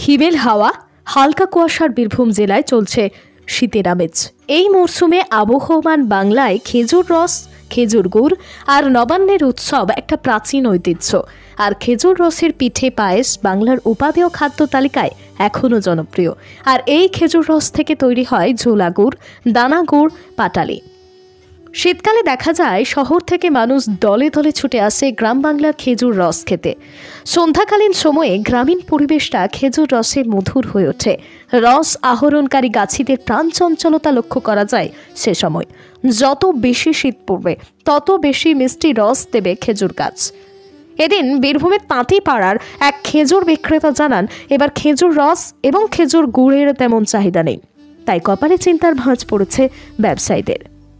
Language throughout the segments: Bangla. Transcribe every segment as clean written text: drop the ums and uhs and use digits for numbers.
হিমেল হাওয়া, হালকা কুয়াশার বীরভূম জেলায় চলছে শীতের আমেজ। এই মরশুমে আবহমান বাংলায় খেজুর রস, খেজুর গুড় আর নবান্নের উৎসব একটা প্রাচীন ঐতিহ্য। আর খেজুর রসের পিঠে পায়েস বাংলার উপাদেয় খাদ্য তালিকায় এখনও জনপ্রিয়। আর এই খেজুর রস থেকে তৈরি হয় ঝোলা গুড়, দানা গুড়, পাটালি। শীতকালে দেখা যায় শহর থেকে মানুষ দলে দলে ছুটে আসে গ্রাম বাংলার খেজুর রস খেতে। সন্ধ্যাকালীন সময়ে গ্রামীণ পরিবেশটা খেজুর রসে মধুর হয়ে ওঠে। রস আহরণকারী গাছিদের প্রাণচঞ্চলতা লক্ষ্য করা যায় সে সময়। যত বেশি শীত পড়বে তত বেশি মিষ্টি রস দেবে খেজুর গাছ। এদিন বীরভূমের তাঁতিপাড়ার এক খেজুর বিক্রেতা জানান, এবার খেজুর রস এবং খেজুর গুড়ের তেমন চাহিদা নেই, তাই কপালে চিন্তার ভাঁজ পড়েছে ব্যবসায়ীদের।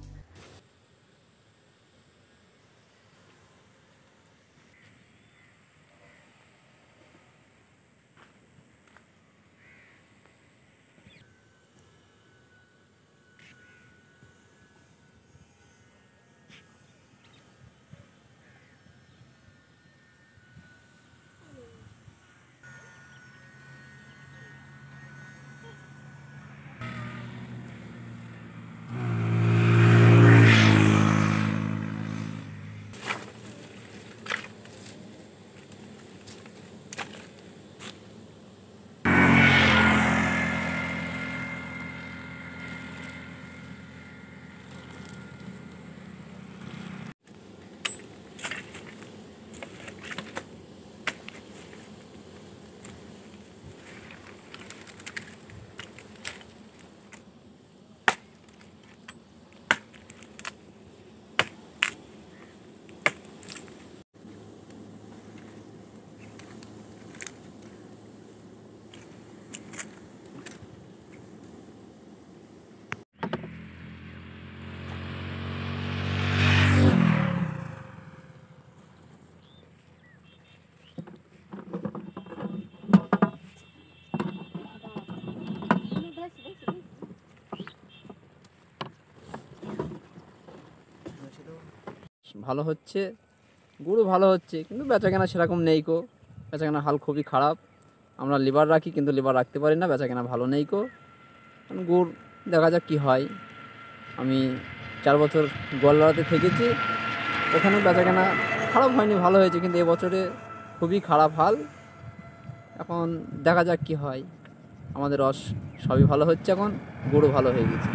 ভালো হচ্ছে, গুড়ও ভালো হচ্ছে, কিন্তু বেচাকেনা সেরকম নেই কো। বেচাকেনা হাল খুবই খারাপ। আমরা লিভার রাখি কিন্তু লিভার রাখতে পারি না, বেচাকেনা ভালো নেই কো। গুড় দেখা যাক কী হয়। আমি 4 বছর গোয়ালপাড়াতে থেকেছি, ওখানে বেচাকেনা খারাপ হয়নি, ভালো হয়েছে, কিন্তু এবছরে খুবই খারাপ হাল। এখন দেখা যাক কী হয়। আমাদের রস সবই ভালো হচ্ছে, এখন গুড়ও ভালো হয়ে গেছে।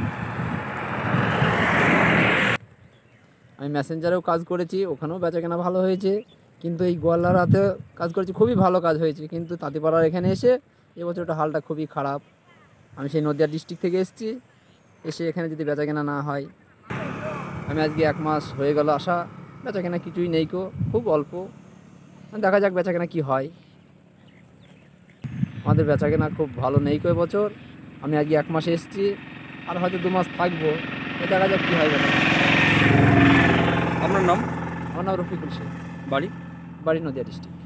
আমি মেসেঞ্জারেও কাজ করেছি, ওখানেও বেচাকেনা ভালো হয়েছে, কিন্তু এই গোয়ালপাড়াতে কাজ করেছি, খুবই ভালো কাজ হয়েছে। কিন্তু তাঁতিপাড়ার এখানে এসে এবছরটা হালটা খুবই খারাপ। আমি সেই নদিয়া ডিস্ট্রিক্ট থেকে এসে এখানে যদি বেচাকেনা না হয়, আমি আজকে 1 মাস হয়ে গেল আসা, বেচাকেনা কিছুই নেই কো, খুব অল্প। দেখা যাক বেচাকেনা কি হয়। আমাদের বেচাকেনা খুব ভালো নেই কো এবছর। আমি আজকে 1 মাস এসেছি, আর হয়তো 2 মাস থাকবো, দেখা যাক কী হয়। আপনার নাম? আমার নাম রফিকুল শেখ, বাড়ি? বাড়ি নদিয়া ডিস্ট্রিক্ট।